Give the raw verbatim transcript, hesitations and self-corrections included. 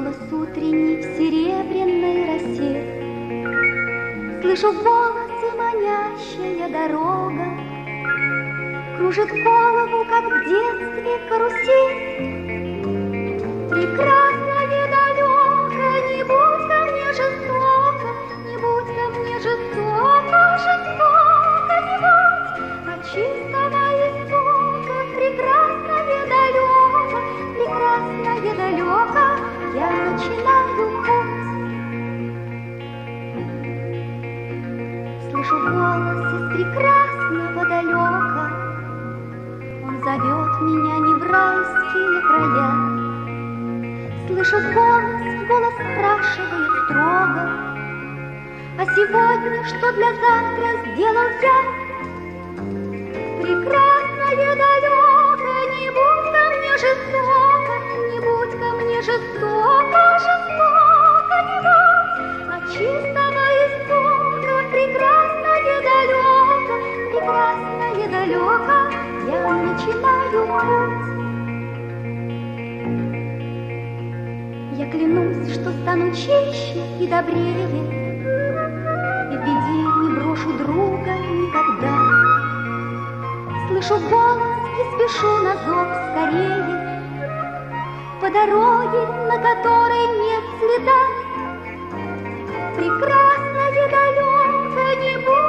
голос утренний в серебряной росе. Слышу голос и манящая дорога кружит голову, как в детстве карусель. Прекрасно и далеко, не будь ко мне жестоко, не будь ко мне жестоко, жестоко не будь, от чистого истока. Прекрасно и далеко, прекрасно и далеко, я начинаю путь. Слышу голос из прекрасного далека, он зовет меня не в райские края. Слышу голос, голос спрашивает строго: а сегодня что для завтра сделал я? Прекрасно и далеко, не будь ко мне жестоко, не будь ко мне жестоко, жестоко не будь, от чистого истока. Прекрасно и далеко, прекрасно и далеко, я начинаю путь. Я клянусь, что стану чище и добрее, и в беде не брошу друга никогда. Слышу голос и спешу на зов скорее по дороге, на которой нет следа. Прекрасно и далеко, не будь